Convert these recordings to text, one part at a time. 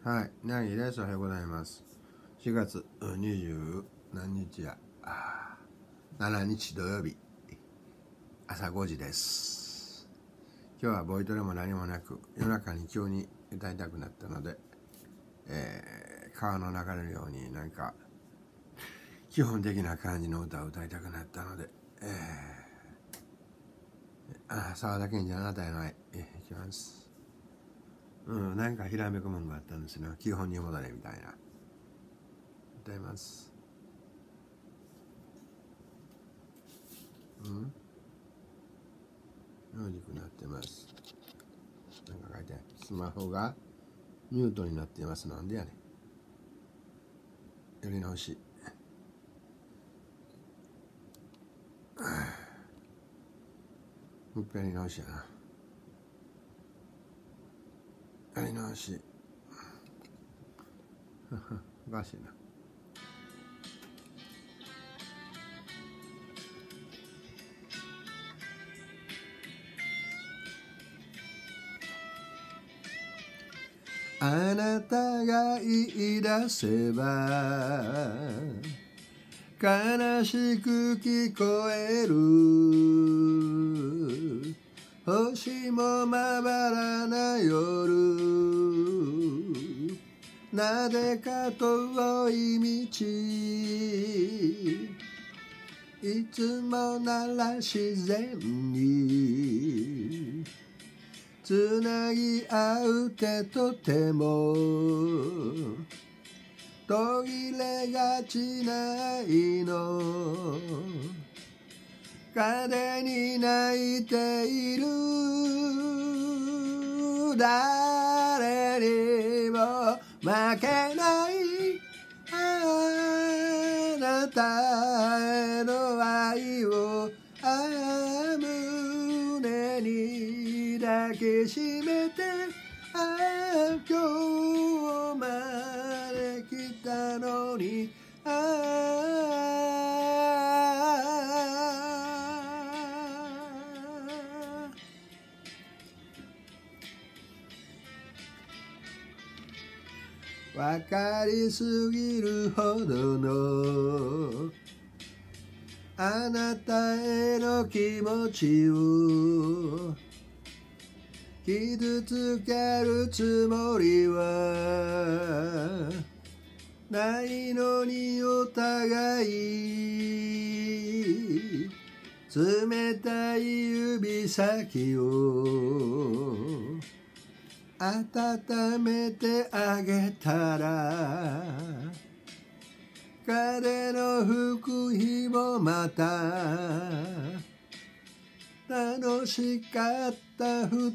はい、なぎです。おはようございます。4月20何日や、7日土曜日、朝5時です。今日はボイトレも何もなく、夜中に急に歌いたくなったので、川の流れるようになんか、基本的な感じの歌を歌いたくなったので、沢田研二あなたへの愛、いきます。なんかひらめくもんがあったんですね。基本に戻れみたいな。歌います。大きくなってます。なんか書いてある。スマホがミュートになっています。なんでやねん。やり直し。もう一回やり直しやな。やり直し。おかしいな。あなたが言い出せば悲しく聞こえる。星もまばらな夜、なぜか遠い道、いつもなら自然につなぎ合うてとても途切れがちな愛の風に泣いている。誰にも負けないあなたへの愛を胸に抱きしめて、今日まで来たのにわかりすぎるほどのあなたへの気持ちを傷つけるつもりはないのに、お互い冷たい指先を温めてあげたら、彼の服費もまた楽しかった二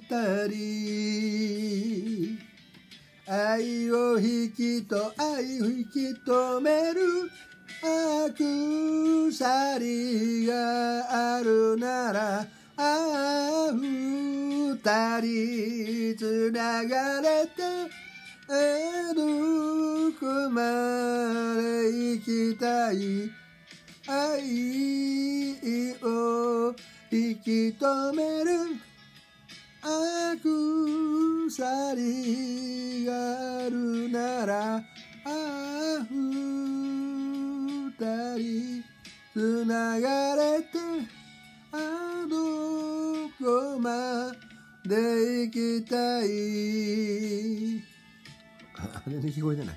人、愛を引き止める鎖があるなら、二人つながれてどこまで行きたい。愛を引き止める鎖があるなら、二人つながれてどこまで行きたい。全然聞こえてない。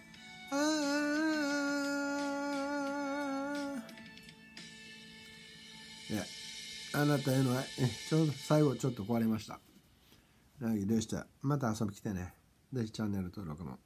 あなたへの愛、ちょうど最後ちょっと壊れました。なぎでした。また遊び来てね。ぜひチャンネル登録も。